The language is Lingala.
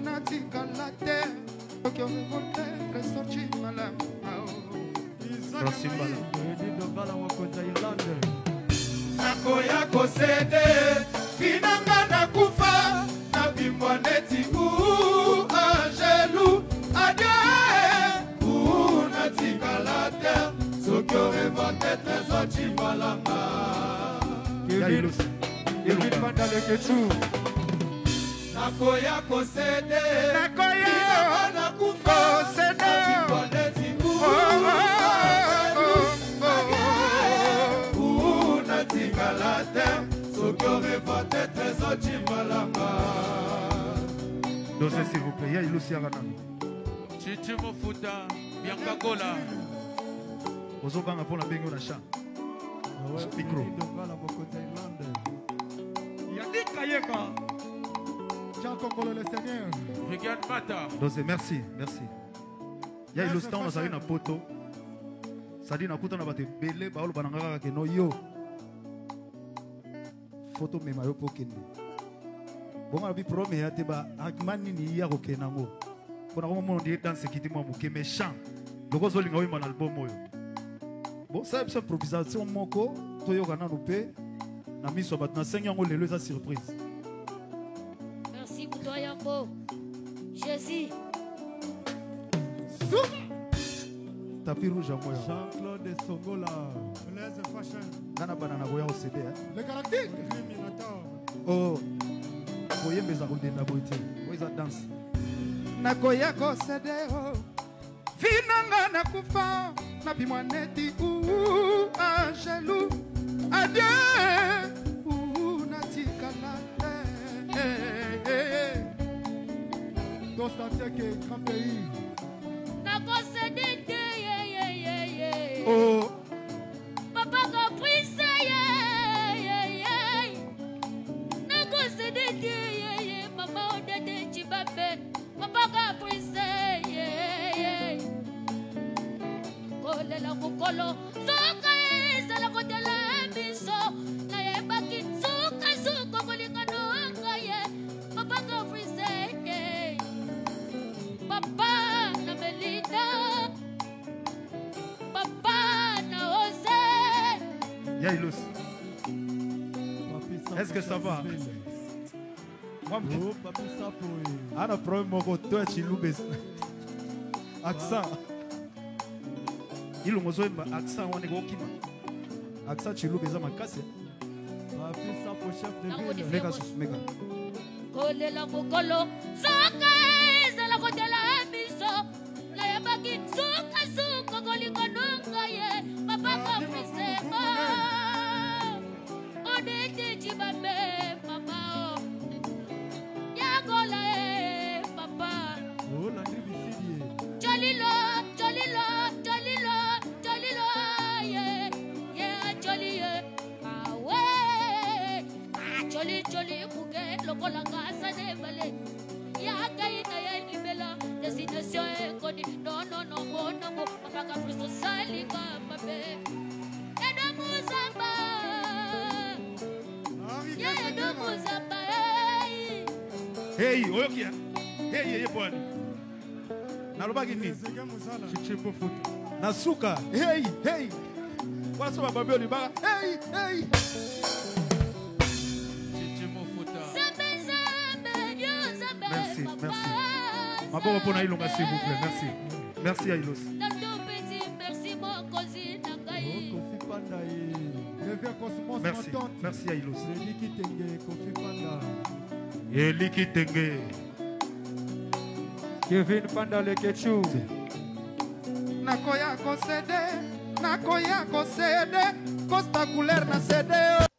natikala te soki orevolte resorti malamu nakoya kosede finanga nakufa nabimbwa neti angelu adie natikala te soki orevolte resorti malamu nakoya kosede nakoya kosede natikala te soki orevote trésor chimbalanga dosez s'il vous plaît ya ilusi yaka nano Chichi Mofuta Bianca Gola ozobanga mpona bengi na chat micro yadika yeka Jean Congolo le Seigneur Regarde Mata dosez merci ya ilusi ntango nazali na poto sadi nakuta na bato ebele baoloba na nga kaka keno yo foto mema yo mpo kende bongo alobi problème ya te baargument nini ya kokende yango mpona komomona ndie danse ekiti mwa moke méchant loko ozolinga oyimba na album oyo bosala biso improvisation moko toyoka nano mpe na miso ya bato nasengi yango lelo eza surprise. Merci Boudoua Yambo Jésus tapis rouge ya moya Jean-Claude Songola Blaise Fashion ngana bana na koya kosede le galactique Minotaur oh koyembeza kodenda boye te oyo eza danse nakoya kosede finanga nakufa nabimwa neti angelu adie natikala te Dostanteke grand pays nakosede te oh papa caprice nakosede te mama odede chibabe papa caprice kolela kokolo soka ezala kotela biso nayebaki suka kolingana ngaye papa caprice papa na melita papa na ose Yailus est-ce que ça va ana problème moko to ya chilubes accent ilongo zoyemba accent wana ekokima accent chilube eza makasi meka kolela kokolo soka ezala kotela biso nayebaki suka kolingana ngaye papa kaprisema odete chibabe mama yagola papa jolilo joli buke lokola ngasa de bale ya gaina ya libela destination ekodi no bona mo papa kaprisema salika babe edo muzamba edo muzamba hey oyokia hey bwana nalobaki nini chichipo foot nasuka hey wala so bababe oliba hey Merci. Ma bonne pour Naïlonga, s'il vous plaît. Merci Aïlos. Merci Aïlos. Eliki Tenge. Kevin Panda le Ketchou. Nakoya kosede, Costa couleur na cede.